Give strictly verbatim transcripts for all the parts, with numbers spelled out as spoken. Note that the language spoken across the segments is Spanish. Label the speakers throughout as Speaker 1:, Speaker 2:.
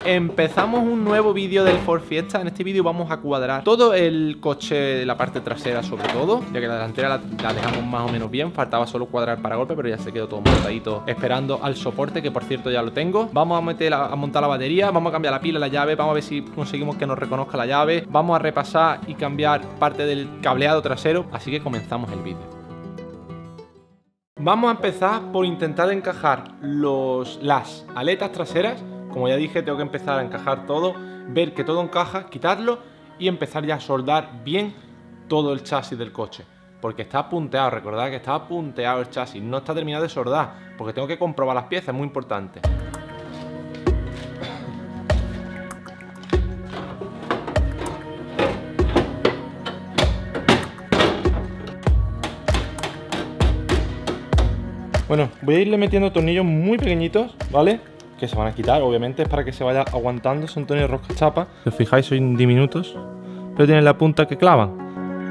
Speaker 1: empezamos un nuevo vídeo del Ford Fiesta. En este vídeo vamos a cuadrar todo el coche, la parte trasera sobre todo, ya que la delantera la, la dejamos más o menos bien. Faltaba solo cuadrar el paragolpe, pero ya se quedó todo montadito esperando al soporte, que por cierto ya lo tengo. Vamos a, meter la, a montar la batería, vamos a cambiar la pila, la llave, vamos a ver si conseguimos que nos reconozca la llave. Vamos a repasar y cambiar parte del cableado trasero, así que comenzamos el vídeo. Vamos a empezar por intentar encajar los, las aletas traseras. Como ya dije, tengo que empezar a encajar todo, ver que todo encaja, quitarlo y empezar ya a soldar bien todo el chasis del coche. Porque está punteado, recordad que está punteado el chasis, no está terminado de soldar, porque tengo que comprobar las piezas, es muy importante. Bueno, voy a irle metiendo tornillos muy pequeñitos, ¿vale? Que se van a quitar, obviamente, es para que se vaya aguantando. Son tornillos rosca chapa. Si os fijáis, son diminutos, pero tienen la punta que clavan.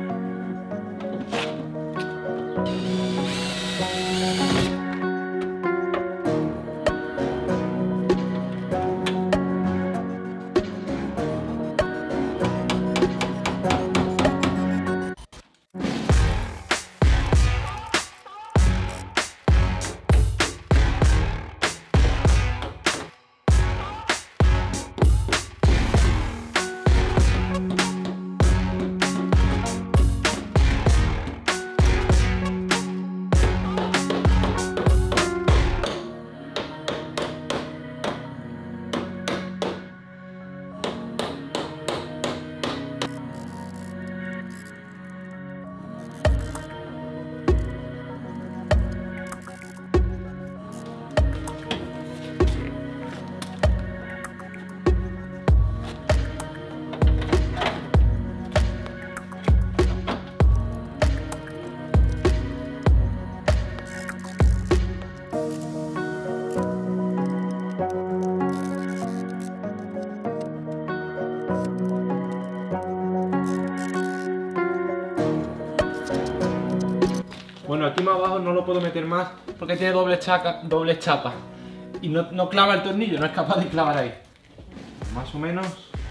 Speaker 1: Bueno, aquí más abajo no lo puedo meter más porque tiene doble, chaca, doble chapa y no, no clava el tornillo, no es capaz de clavar ahí. Más o menos.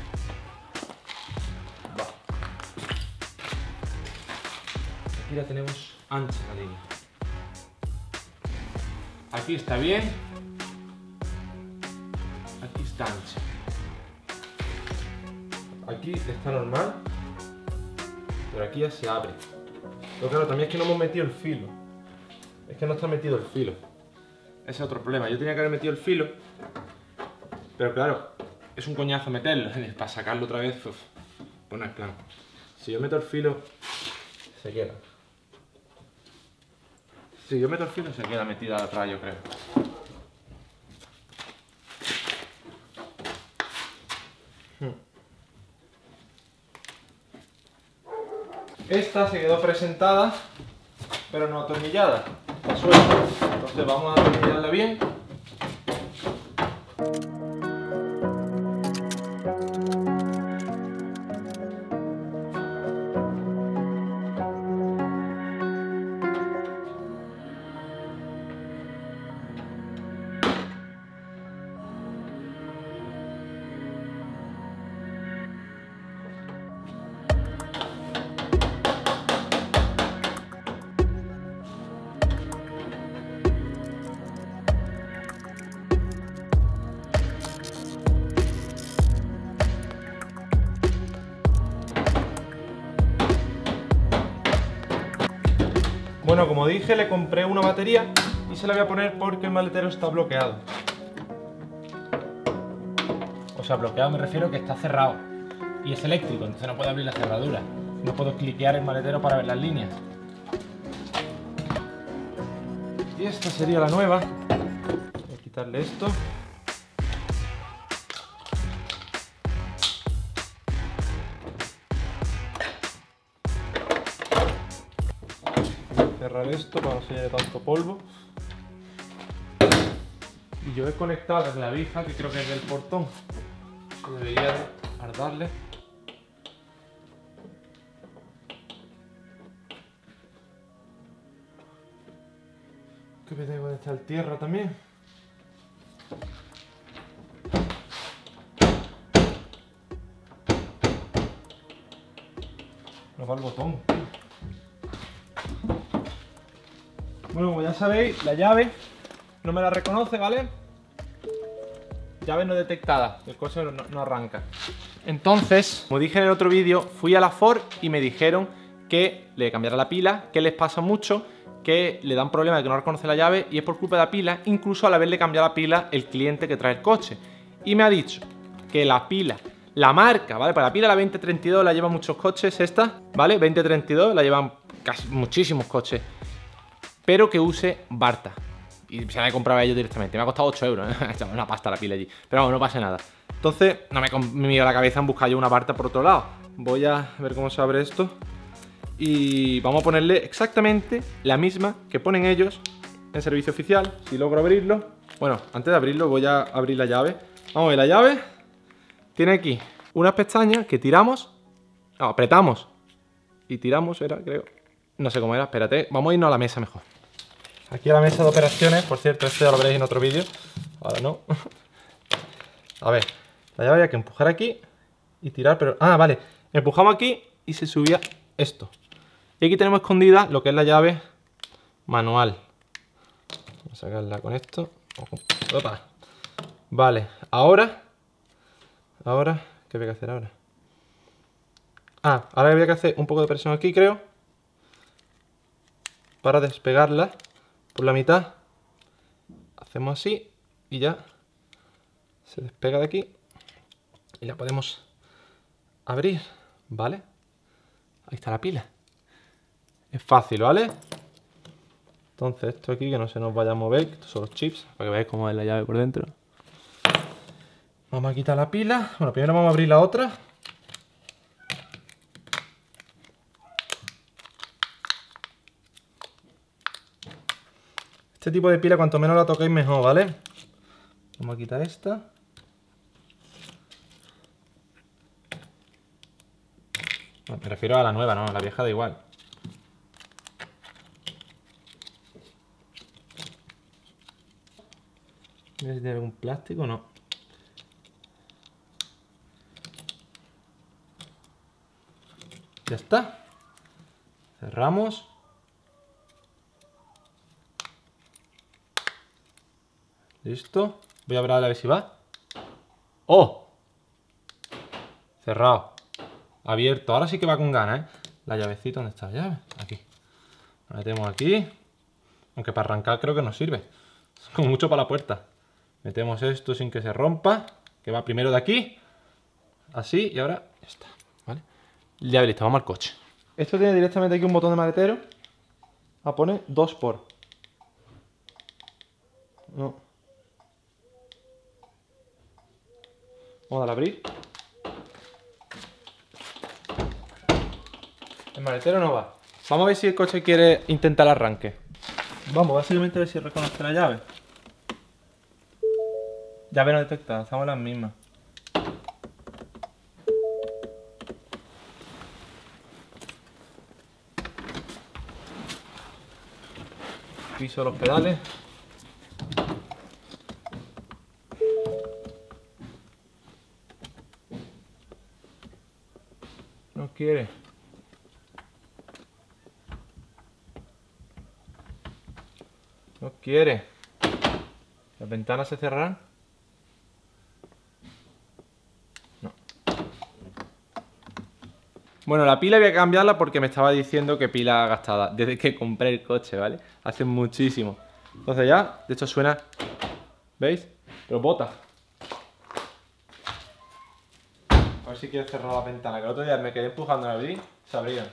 Speaker 1: Va. Aquí la tenemos ancha la línea. Aquí está bien. Aquí está ancha. Aquí está normal, pero aquí ya se abre. Pero claro, también es que no hemos metido el filo. Es que no está metido el filo. Ese es otro problema. Yo tenía que haber metido el filo, pero claro, es un coñazo meterlo. Para sacarlo otra vez, uf, pues no es plan. Si yo meto el filo, se queda. Si yo meto el filo, se queda metida atrás, yo creo. Hmm. Esta se quedó presentada, pero no atornillada, está suelta. Entonces vamos a atornillarla bien. Bueno, como dije, le compré una batería y se la voy a poner porque el maletero está bloqueado. O sea, bloqueado me refiero que está cerrado y es eléctrico, entonces no puedo abrir la cerradura. No puedo cliquear el maletero para ver las líneas. Y esta sería la nueva. Voy a quitarle esto. Cerrar esto para no se lleve tanto polvo. Y yo he conectado la clavija, que creo que es del portón, que debería de darle. Que me tengo que echar tierra también. No va el botón. Bueno, como ya sabéis, la llave no me la reconoce, ¿vale? Llave no detectada, el coche no, no arranca. Entonces, como dije en el otro vídeo, fui a la Ford y me dijeron que le cambiara la pila, que les pasa mucho, que le dan problema de que no reconoce la llave y es por culpa de la pila, incluso al haberle cambiado la pila el cliente que trae el coche. Y me ha dicho que la pila, la marca, ¿vale? Para la pila la veinte treinta y dos la llevan muchos coches, esta, ¿vale? veinte treinta y dos la llevan casi muchísimos coches, pero que use Barta. Y se la he comprado a ellos directamente. Me ha costado ocho euros, ¿eh? Una pasta la pila allí. Pero vamos, no pasa nada. Entonces, no me, me dio la cabeza en buscar yo una Barta por otro lado. Voy a ver cómo se abre esto. Y vamos a ponerle exactamente la misma que ponen ellos en servicio oficial. Si logro abrirlo. Bueno, antes de abrirlo voy a abrir la llave. Vamos a ver, la llave tiene aquí unas pestañas que tiramos. No, apretamos. Y tiramos, era, creo. No sé cómo era, espérate. Vamos a irnos a la mesa mejor. Aquí a la mesa de operaciones, por cierto, esto ya lo veréis en otro vídeo. Ahora no. A ver, la llave hay que empujar aquí y tirar, pero... Ah, vale. Empujamos aquí y se subía esto. Y aquí tenemos escondida lo que es la llave manual. Vamos a sacarla con esto. Opa. Vale, ahora... Ahora... ¿Qué voy a hacer ahora? Ah, ahora voy a hacer un poco de presión aquí, creo. Para despegarla por la mitad. Hacemos así y ya se despega de aquí. Y la podemos abrir, ¿vale? Ahí está la pila. Es fácil, ¿vale? Entonces esto aquí que no se nos vaya a mover, estos son los chips, para que veáis cómo es la llave por dentro. Vamos a quitar la pila. Bueno, primero vamos a abrir la otra. Este tipo de pila, cuanto menos la toquéis mejor, ¿vale? Vamos a quitar esta. No, me refiero a la nueva, no, la vieja da igual. No sé si tiene algún plástico o no. Ya está. Cerramos. Listo. Voy a ver a ver si va. ¡Oh! Cerrado. Abierto. Ahora sí que va con ganas, ¿eh? La llavecita, ¿dónde está la llave? Aquí. La metemos aquí. Aunque para arrancar creo que nos sirve. Es como mucho para la puerta. Metemos esto sin que se rompa. Que va primero de aquí. Así y ahora ya está. ¿Vale? Llave lista, vamos al coche. Esto tiene directamente aquí un botón de maletero. A poner dos por. No. Vamos a darle a abrir. El maletero no va. Vamos a ver si el coche quiere intentar el arranque. Vamos, básicamente a ver si reconoce la llave. Llave no detectada, estamos las mismas. Piso los pedales. No quiere. No quiere. ¿Las ventanas se cerrarán? No. Bueno, la pila voy a cambiarla porque me estaba diciendo que pila gastada desde que compré el coche, ¿vale? Hace muchísimo. Entonces ya, de hecho suena... ¿Veis? Pero bota. A ver si quiero cerrar la ventana, que el otro día me quedé empujando en abrir, se abrían.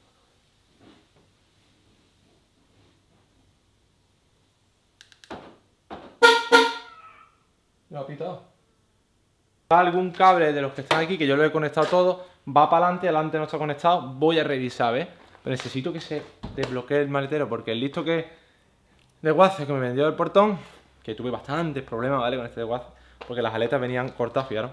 Speaker 1: Lo ha pitado. Algún cable de los que están aquí, que yo lo he conectado todo, va para adelante, adelante no está conectado, voy a revisar, ¿ves? Pero necesito que se desbloquee el maletero, porque el listo que de Waze que me vendió el portón, que tuve bastantes problemas, ¿vale? Con este de Waze, porque las aletas venían cortadas, fijaros.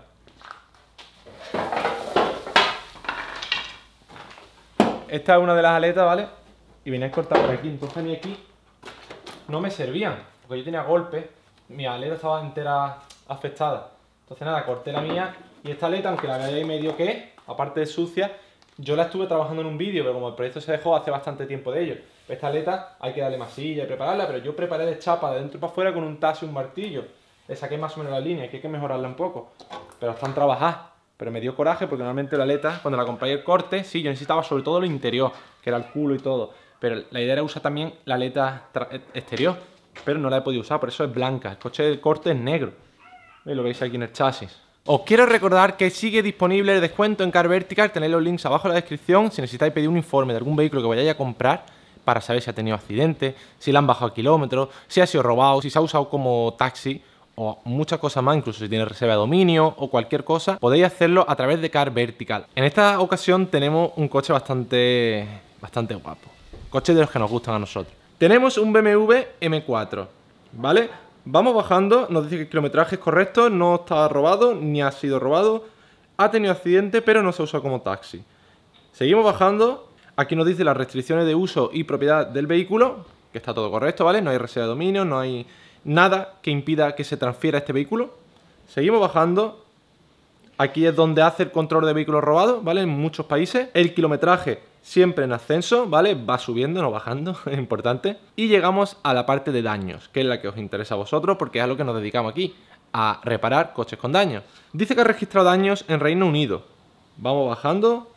Speaker 1: Esta es una de las aletas, ¿vale? Y venían cortadas por aquí, entonces ni aquí no me servían, porque yo tenía golpes, mi aleta estaba entera afectada. Entonces nada, corté la mía y esta aleta, aunque la veáis medio que, aparte de sucia, Yo la estuve trabajando en un vídeo, pero como el proyecto se dejó hace bastante tiempo de ello. Esta aleta hay que darle masilla y prepararla, pero yo preparé de chapa de dentro para afuera con un taso y un martillo. Le saqué más o menos la línea, que hay que mejorarla un poco. Pero están trabajadas. Pero me dio coraje porque normalmente la aleta, cuando la compré el corte, sí, yo necesitaba sobre todo lo interior, que era el culo y todo. Pero la idea era usar también la aleta exterior, pero no la he podido usar, por eso es blanca. El coche del corte es negro. Y lo veis aquí en el chasis. Os quiero recordar que sigue disponible el descuento en Car Vertical, tenéis los links abajo en la descripción si necesitáis pedir un informe de algún vehículo que vayáis a comprar para saber si ha tenido accidente, si le han bajado kilómetros, si ha sido robado, si se ha usado como taxi o muchas cosas más, incluso si tiene reserva de dominio o cualquier cosa, podéis hacerlo a través de Car Vertical. En esta ocasión tenemos un coche bastante, bastante guapo, coche de los que nos gustan a nosotros. Tenemos un B M W M cuatro, ¿vale? Vamos bajando, nos dice que el kilometraje es correcto, no está robado, ni ha sido robado, ha tenido accidente, pero no se usa como taxi. Seguimos bajando, aquí nos dice las restricciones de uso y propiedad del vehículo, que está todo correcto, ¿vale? No hay reserva de dominio, no hay nada que impida que se transfiera este vehículo. Seguimos bajando, aquí es donde hace el control de vehículos robados, ¿vale? En muchos países, el kilometraje siempre en ascenso, ¿vale? Va subiendo, no bajando, es importante. Y llegamos a la parte de daños, que es la que os interesa a vosotros, porque es a lo que nos dedicamos aquí, a reparar coches con daños. Dice que ha registrado daños en Reino Unido. Vamos bajando.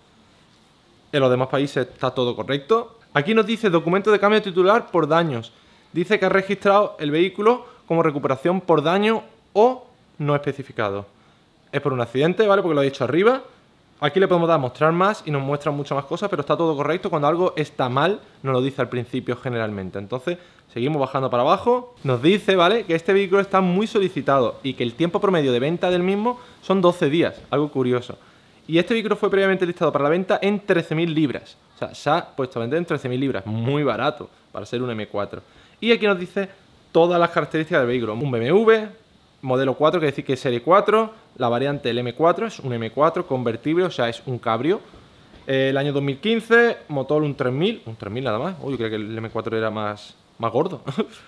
Speaker 1: En los demás países está todo correcto. Aquí nos dice documento de cambio titular por daños. Dice que ha registrado el vehículo como recuperación por daño o no especificado. Es por un accidente, ¿vale? Porque lo he dicho arriba. Aquí le podemos dar a mostrar más y nos muestra muchas más cosas, pero está todo correcto. Cuando algo está mal, nos lo dice al principio generalmente. Entonces, seguimos bajando para abajo. Nos dice, ¿vale?, que este vehículo está muy solicitado y que el tiempo promedio de venta del mismo son doce días. Algo curioso. Y este vehículo fue previamente listado para la venta en trece mil libras. O sea, se ha puesto a vender en trece mil libras. Muy barato para ser un M cuatro. Y aquí nos dice todas las características del vehículo. Un B M W, modelo cuatro, que decir que es serie cuatro. La variante el M cuatro es un M cuatro convertible, o sea, es un cabrio. Eh, el año dos mil quince, motor un tres mil, un tres mil nada más. Uy, yo creo que el M cuatro era más, más gordo.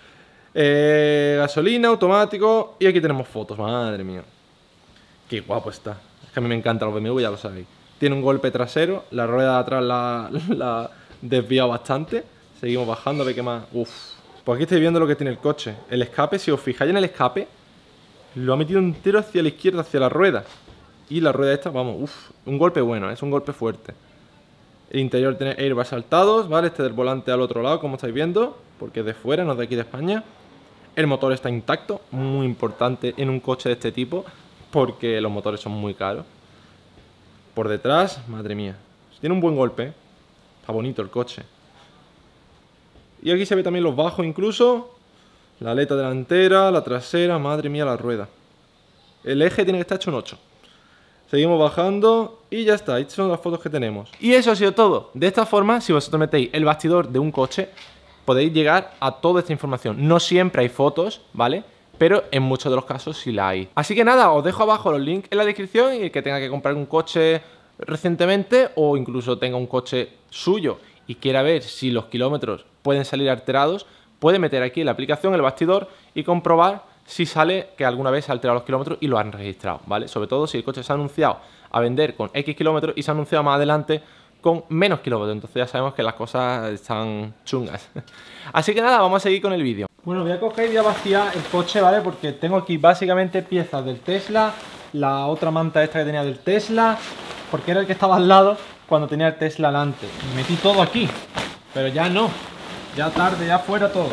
Speaker 1: eh, gasolina, automático. Y aquí tenemos fotos, madre mía. Qué guapo está. Es que a mí me encantan los B M W, ya lo sabéis. Tiene un golpe trasero, la rueda de atrás la, la ha desviado bastante. Seguimos bajando, a ver qué más. Uf. Pues aquí estáis viendo lo que tiene el coche. El escape, si os fijáis en el escape, lo ha metido entero hacia la izquierda, hacia la rueda. Y la rueda esta, vamos, uff, un golpe bueno, es un golpe fuerte. El interior tiene airbags saltados, ¿vale? Este del volante al otro lado, como estáis viendo, porque es de fuera, no es de aquí de España. El motor está intacto, muy importante en un coche de este tipo, porque los motores son muy caros. Por detrás, madre mía, tiene un buen golpe, ¿eh? Está bonito el coche. Y aquí se ve también los bajos incluso. La aleta delantera, la trasera, madre mía la rueda. El eje tiene que estar hecho un ocho. Seguimos bajando y ya está, estas son las fotos que tenemos. Y eso ha sido todo. De esta forma, si vosotros metéis el bastidor de un coche, podéis llegar a toda esta información. No siempre hay fotos, ¿vale? Pero en muchos de los casos sí la hay. Así que nada, os dejo abajo los links en la descripción, y el que tenga que comprar un coche recientemente o incluso tenga un coche suyo y quiera ver si los kilómetros pueden salir alterados, puede meter aquí en la aplicación el bastidor y comprobar si sale que alguna vez se ha alterado los kilómetros y lo han registrado, ¿vale? Sobre todo si el coche se ha anunciado a vender con X kilómetros y se ha anunciado más adelante con menos kilómetros. Entonces ya sabemos que las cosas están chungas. Así que nada, vamos a seguir con el vídeo. Bueno, voy a coger y voy a vaciar el coche, ¿vale? Porque tengo aquí básicamente piezas del Tesla, la otra manta esta que tenía del Tesla, porque era el que estaba al lado cuando tenía el Tesla delante. Metí todo aquí, pero ya no. Ya tarde, ya fuera todo.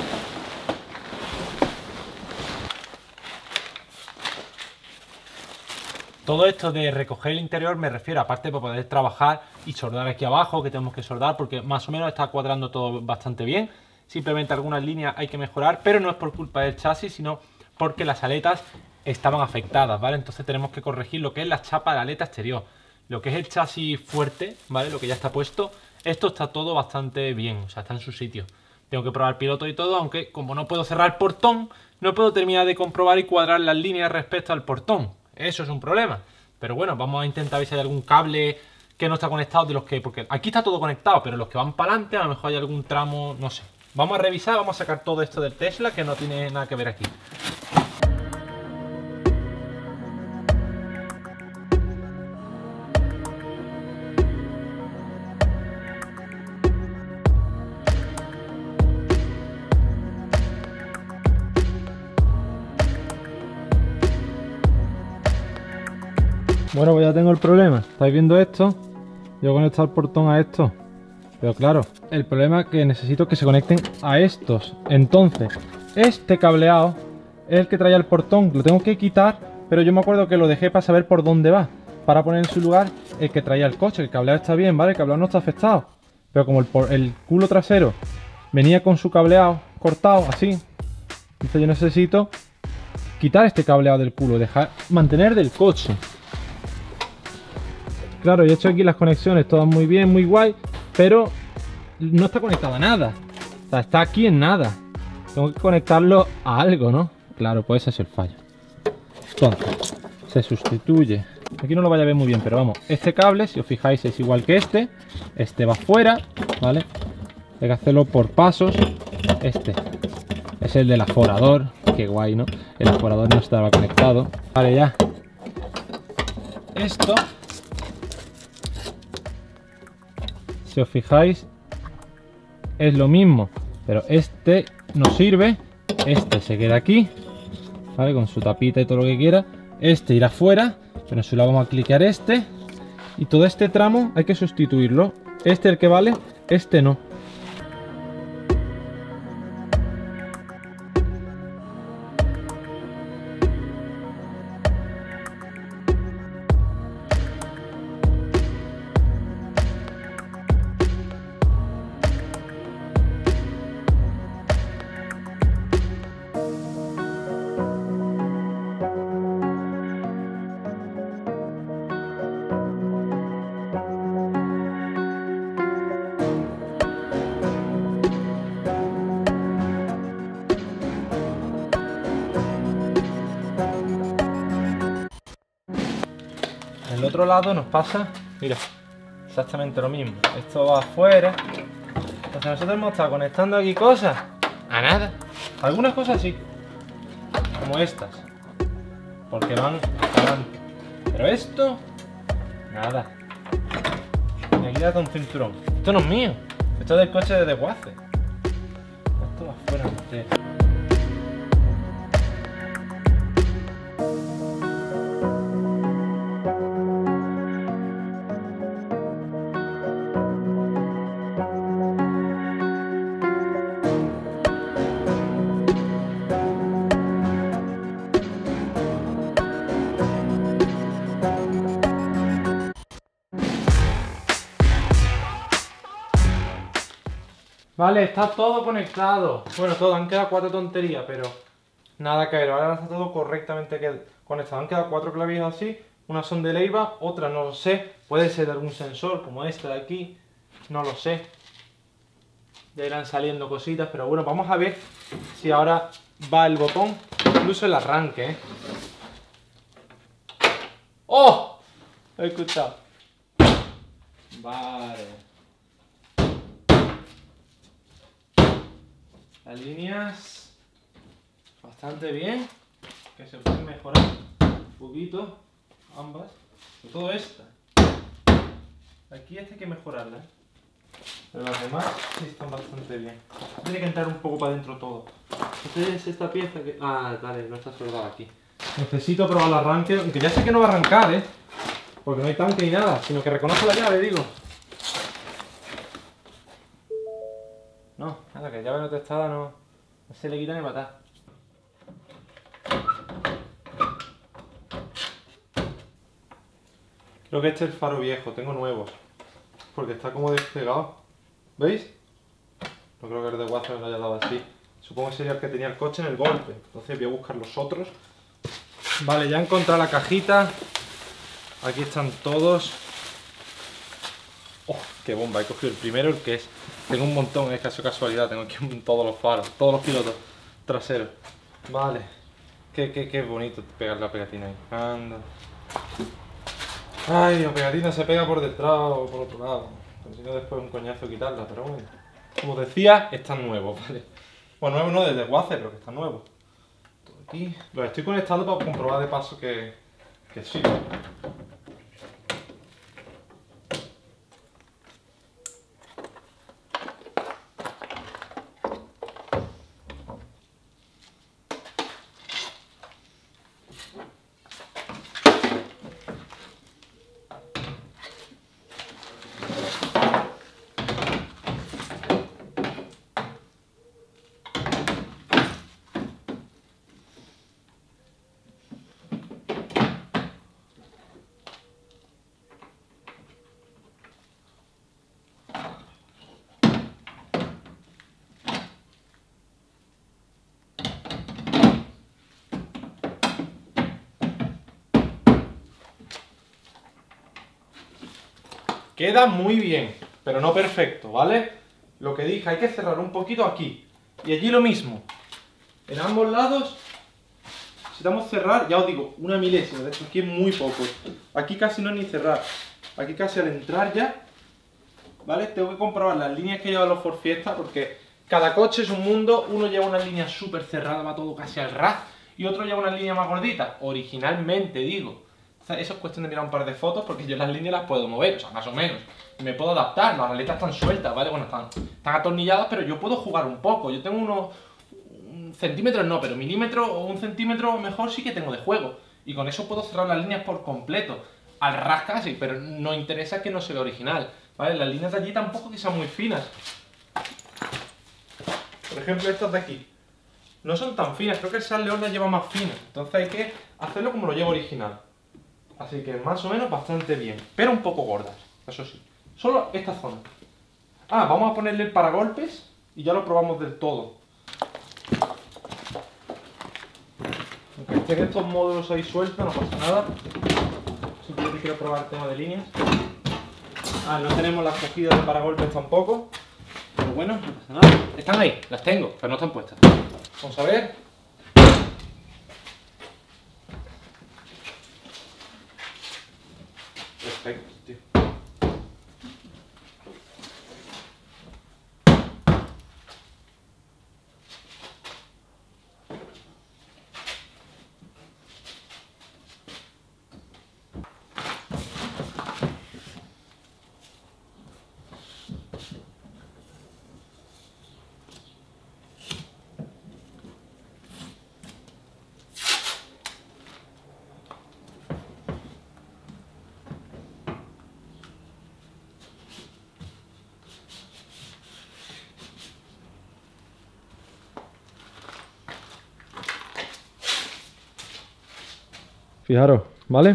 Speaker 1: Todo esto de recoger el interior me refiero, aparte para poder trabajar y soldar aquí abajo, que tenemos que soldar, porque más o menos está cuadrando todo bastante bien. Simplemente algunas líneas hay que mejorar, pero no es por culpa del chasis, sino porque las aletas estaban afectadas, ¿vale? Entonces tenemos que corregir lo que es la chapa de la aleta exterior. Lo que es el chasis fuerte, ¿vale? Lo que ya está puesto, esto está todo bastante bien, o sea, está en su sitio. Tengo que probar piloto y todo, aunque como no puedo cerrar el portón, no puedo terminar de comprobar y cuadrar las líneas respecto al portón. Eso es un problema. Pero bueno, vamos a intentar ver si hay algún cable que no está conectado de los que... Porque aquí está todo conectado, pero los que van para adelante a lo mejor hay algún tramo, no sé. Vamos a revisar, vamos a sacar todo esto del Tesla, que no tiene nada que ver aquí.
Speaker 2: Bueno, pues ya tengo el problema. ¿Estáis viendo esto? Yo conecto el portón a esto. Pero claro, el problema es que necesito que se conecten a estos. Entonces, este cableado es el que traía el portón. Lo tengo que quitar, pero yo me acuerdo que lo dejé para saber por dónde va. Para poner en su lugar el que traía el coche. El cableado está bien, ¿vale? El cableado no está afectado. Pero como el, por el culo trasero venía con su cableado cortado, así. Entonces yo necesito quitar este cableado del culo. Dejar, mantener del coche. Claro, yo he hecho aquí las conexiones, todas muy bien, muy guay. Pero no está conectado a nada. O sea, está aquí en nada. Tengo que conectarlo a algo, ¿no? Claro, pues ese es el fallo. Entonces, se sustituye. Aquí no lo vaya a ver muy bien, pero vamos. Este cable, si os fijáis, es igual que este. Este va fuera, ¿vale? Hay que hacerlo por pasos. Este es el del aforador. Qué guay, ¿no? El aforador no estaba conectado. Vale, ya. Esto, si os fijáis, es lo mismo, pero este no sirve. Este se queda aquí, ¿vale? Con su tapita y todo lo que quiera. Este irá fuera, pero solo vamos a clicar este. Y todo este tramo hay que sustituirlo. Este es el que vale, este no. El otro lado nos pasa, mira, exactamente lo mismo. Esto va afuera. Entonces nosotros hemos estado conectando aquí cosas a nada. Algunas cosas sí, como estas, porque van adelante. Pero esto, nada. Y aquí da un cinturón. Esto no es mío, esto es del coche de desguace. Esto va afuera entero. Vale, está todo conectado. Bueno, todo, han quedado cuatro tonterías, pero nada que ver. Ahora está todo correctamente conectado. Han quedado cuatro clavijas así. Unas son de Leiva, otras no lo sé. Puede ser de algún sensor, como este de aquí. No lo sé. Ya irán saliendo cositas, pero bueno, vamos a ver si ahora va el botón. Incluso el arranque, ¿eh? ¡Oh! Lo he escuchado. Vale. Las líneas bastante bien, que se pueden mejorar un poquito, ambas, sobre todo esta. Aquí esta hay que mejorarla, ¿eh? Pero las demás sí están bastante bien. Tiene que entrar un poco para adentro todo. Entonces esta pieza que... Ah, vale, no está soldada aquí. Necesito probar el arranque, aunque ya sé que no va a arrancar, ¿eh? Porque no hay tanque ni nada, sino que reconoce la llave, digo. No, nada, que llave no testada no, no se le quita ni matar. Creo que este es el faro viejo, tengo nuevos. Porque está como despegado. ¿Veis? No creo que el de Watson me lo haya dado así. Supongo que sería el que tenía el coche en el golpe. Entonces voy a buscar los otros. Vale, ya he encontrado la cajita. Aquí están todos. ¡Oh, qué bomba! He cogido el primero, el que es... Tengo un montón, es caso casualidad, tengo aquí todos los faros, todos los pilotos traseros. Vale. Qué, qué, qué bonito pegar la pegatina ahí. Anda. Ay, la pegatina se pega por detrás o por otro lado. Consigo después un coñazo quitarla, pero bueno. Como decía, están nuevos, ¿vale? Bueno, nuevos no desde desguace, pero que están nuevos. Todo aquí. Los estoy conectando para comprobar de paso que, que sí.
Speaker 1: Queda muy bien, pero no perfecto, ¿vale? Lo que dije, hay que cerrar un poquito aquí. Y allí lo mismo. En ambos lados necesitamos cerrar, ya os digo, una milésima. De hecho, aquí es muy poco. Aquí casi no es ni cerrar. Aquí casi al entrar ya, ¿vale? Tengo que comprobar las líneas que llevan los Ford Fiesta, porque cada coche es un mundo. Uno lleva una línea súper cerrada, va todo casi al ras, y otro lleva una línea más gordita. Originalmente, digo. O sea, eso es cuestión de mirar un par de fotos, porque yo las líneas las puedo mover, o sea, más o menos. Y me puedo adaptar, las aletas están sueltas, ¿vale? Bueno, están, están atornilladas, pero yo puedo jugar un poco. Yo tengo unos un centímetros, no, pero milímetros o un centímetro mejor sí que tengo de juego. Y con eso puedo cerrar las líneas por completo. Al ras casi, pero no interesa que no sea original, ¿vale? Las líneas de allí tampoco que sean muy finas. Por ejemplo, estas de aquí. No son tan finas, creo que el San León las lleva más finas. Entonces hay que hacerlo como lo lleva original. Así que más o menos bastante bien, pero un poco gordas, eso sí. Solo esta zona. Ah, vamos a ponerle el paragolpes y ya lo probamos del todo. Aunque estén estos módulos ahí sueltos, no pasa nada. Simplemente quiero probar el tema de líneas. Ah, no tenemos las cogidas de paragolpes tampoco. Pero bueno, no pasa nada. Están ahí, las tengo, pero no están puestas. Vamos a ver. Perfecto, tío.
Speaker 2: Fijaros, ¿vale?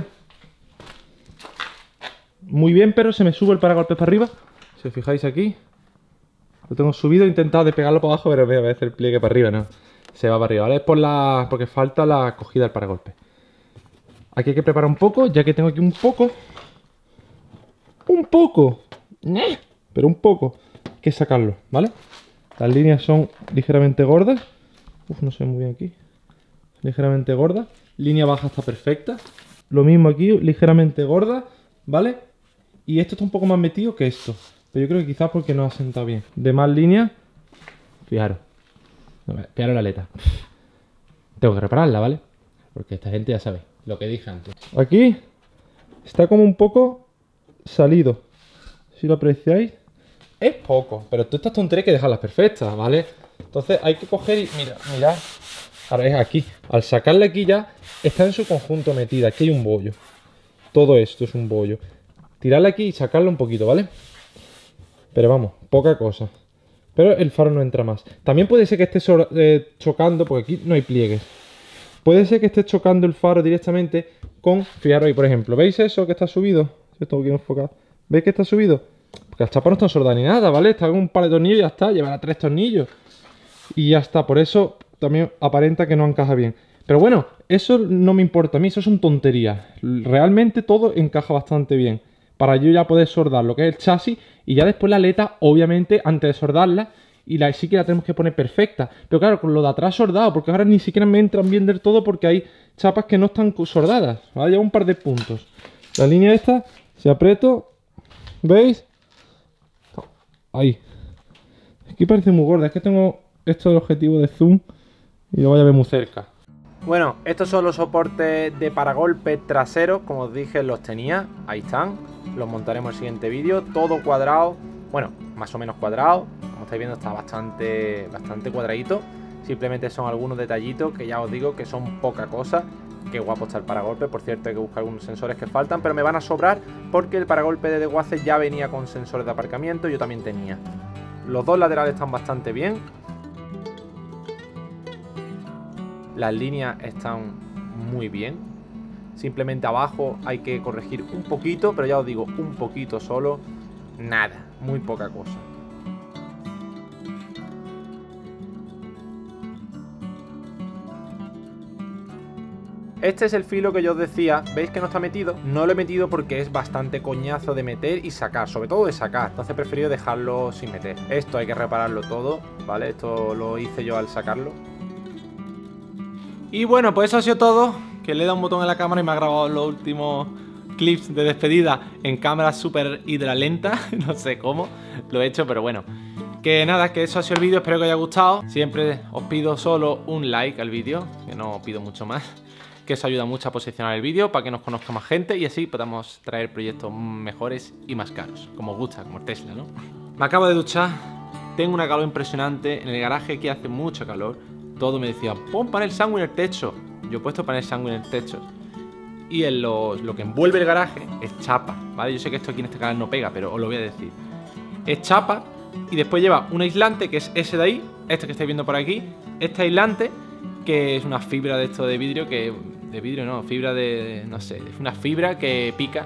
Speaker 2: Muy bien, pero se me sube el paragolpes para arriba. Si os fijáis aquí, lo tengo subido, he intentado de pegarlo para abajo, pero veo a veces el pliegue para arriba, ¿no? Se va para arriba, ¿vale? Es por la... porque falta la cogida del paragolpe. Aquí hay que preparar un poco, ya que tengo aquí un poco. Un poco. Pero un poco. Hay que sacarlo, ¿vale? Las líneas son ligeramente gordas. Uf, no sé muy bien aquí. Ligeramente gordas. Línea baja está perfecta. Lo mismo aquí, ligeramente gorda, ¿vale? Y esto está un poco más metido que esto. Pero yo creo que quizás porque no ha sentado bien. De más líneas, fijaros. Fijaros la aleta. Tengo que repararla, ¿vale? Porque esta gente ya sabe lo que dije antes. Aquí está como un poco salido. Si lo apreciáis. Es poco, pero todas estas tonterías hay que dejarlas perfectas, ¿vale? Entonces hay que coger y... Mira, mirad. Ahora es aquí. Al sacarla aquí ya está en su conjunto metida. Aquí hay un bollo. Todo esto es un bollo. Tirarla aquí y sacarla un poquito, ¿vale? Pero vamos, poca cosa. Pero el faro no entra más. También puede ser que esté so eh, chocando, porque aquí no hay pliegues. Puede ser que esté chocando el faro directamente con... Fijaros ahí, por ejemplo. ¿Veis eso que está subido? Si esto quiero enfocar. ¿Veis que está subido? Porque las chapas no están sordadas ni nada, ¿vale? Está con un par de tornillos y ya está. Llevará tres tornillos. Y ya está. Por eso también aparenta que no encaja bien. Pero bueno, eso no me importa a mí. Eso son tonterías. Realmente todo encaja bastante bien. Para yo ya poder soldar lo que es el chasis. Y ya después la aleta, obviamente, antes de soldarla. Y la sí que la tenemos que poner perfecta. Pero claro, con lo de atrás soldado. Porque ahora ni siquiera me entran bien del todo. Porque hay chapas que no están soldadas. ¿Vale? Lleva un par de puntos. La línea esta, si aprieto, ¿veis? Ahí. Aquí parece muy gorda. Es que tengo esto del objetivo de zoom. Y lo voy a ver muy cerca.
Speaker 1: Bueno, estos son los soportes de paragolpe traseros. Como os dije, los tenía. Ahí están. Los montaremos en el siguiente vídeo. Todo cuadrado. Bueno, más o menos cuadrado. Como estáis viendo, está bastante, bastante cuadradito. Simplemente son algunos detallitos que ya os digo que son poca cosa. Qué guapo está el paragolpe. Por cierto, hay que buscar algunos sensores que faltan, pero me van a sobrar porque el paragolpe de Deguace ya venía con sensores de aparcamiento. Yo también tenía. Los dos laterales están bastante bien. Las líneas están muy bien. Simplemente abajo hay que corregir un poquito, pero ya os digo, un poquito solo. Nada, muy poca cosa. Este es el filo que yo os decía, ¿veis que no está metido? No lo he metido porque es bastante coñazo de meter y sacar, sobre todo de sacar, entonces he preferido dejarlo sin meter. Esto hay que repararlo todo, ¿vale? Esto lo hice yo al sacarlo. Y bueno, pues eso ha sido todo, que le he dado un botón a la cámara y me ha grabado los últimos clips de despedida en cámara súper hidra lenta, no sé cómo lo he hecho, pero bueno. Que nada, que eso ha sido el vídeo, espero que os haya gustado. Siempre os pido solo un like al vídeo, que no os pido mucho más, que eso ayuda mucho a posicionar el vídeo para que nos conozca más gente y así podamos traer proyectos mejores y más caros, como os gusta, como el Tesla, ¿no? Me acabo de duchar, tengo una calor impresionante, en el garaje aquí hace mucho calor, todo me decía, pon panel sanguíneo en el techo. Yo he puesto panel sanguíneo en el techo y en los, lo que envuelve el garaje es chapa, ¿vale? Yo sé que esto aquí en este canal no pega, pero os lo voy a decir. Es chapa y después lleva un aislante que es ese de ahí, este que estáis viendo por aquí, este aislante que es una fibra de esto de vidrio que... De vidrio no, fibra de... no sé, es una fibra que pica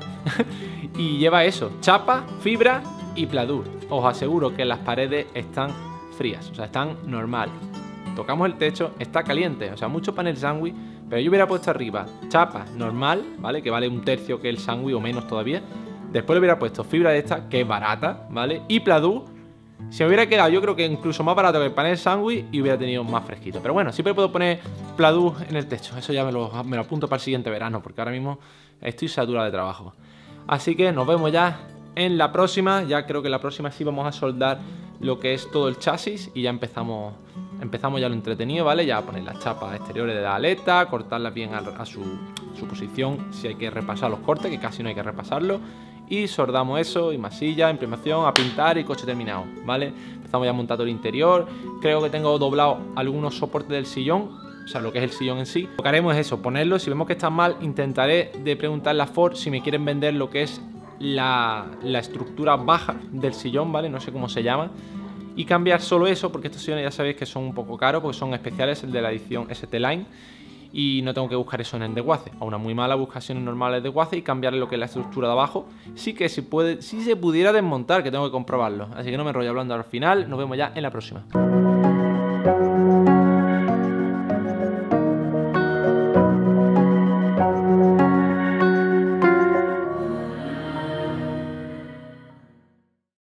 Speaker 1: y lleva eso, chapa, fibra y pladur. Os aseguro que las paredes están frías, o sea, están normal. Tocamos el techo, está caliente, o sea, mucho panel sándwich, pero yo hubiera puesto arriba chapa normal, ¿vale? Que vale un tercio que el sándwich o menos todavía. Después le hubiera puesto fibra de esta, que es barata, ¿vale? Y pladur. Se me hubiera quedado, yo creo que incluso más barato que el panel sándwich y hubiera tenido más fresquito. Pero bueno, siempre puedo poner pladur en el techo. Eso ya me lo, me lo apunto para el siguiente verano, porque ahora mismo estoy saturado de trabajo. Así que nos vemos ya en la próxima. Ya creo que la próxima sí vamos a soldar lo que es todo el chasis y ya empezamos empezamos ya lo entretenido, ¿vale? Ya a poner las chapas exteriores de la aleta, cortarlas bien a, a su, su posición, si hay que repasar los cortes, que casi no hay que repasarlo. Y soldamos eso, y masilla, imprimación, a pintar y coche terminado, ¿vale? Empezamos ya a montar todo el interior. Creo que tengo doblado algunos soportes del sillón, o sea, lo que es el sillón en sí. Lo que haremos es eso, ponerlo. Si vemos que están mal, intentaré de preguntarle a Ford si me quieren vender lo que es la, la estructura baja del sillón, ¿vale? No sé cómo se llama. Y cambiar solo eso, porque estos sillones ya sabéis que son un poco caros, porque son especiales, el de la edición S T Line. Y no tengo que buscar eso en el desguace. A una muy mala buscaciones normales de desguace y cambiarle lo que es la estructura de abajo. Sí que si puede, si se pudiera desmontar, que tengo que comprobarlo. Así que no me enrollo hablando al final. Nos vemos ya en la próxima.